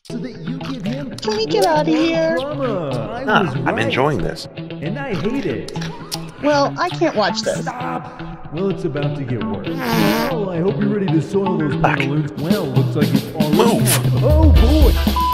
so that you give him. Can we get out of here? Drama. I'm enjoying this. And I hate it. Well, I can't watch this. Stop! Well, it's about to get worse. Well, I hope you're ready to soil those pantaloons. Well, looks like it's already. Move! Oh boy!